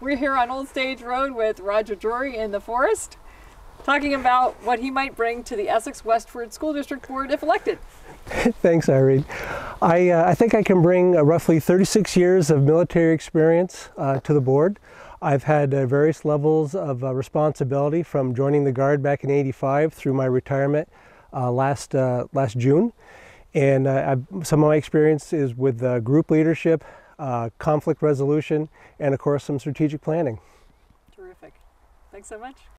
We're here on Old Stage Road with Roger Drury in the Forest, talking about what he might bring to the Essex Westward School District Board if elected. Thanks, Irene. I think I can bring roughly 36 years of military experience to the board. I've had various levels of responsibility from joining the Guard back in '85 through my retirement last June. And some of my experience is with group leadership, conflict resolution, and of course some strategic planning. Terrific. Thanks so much.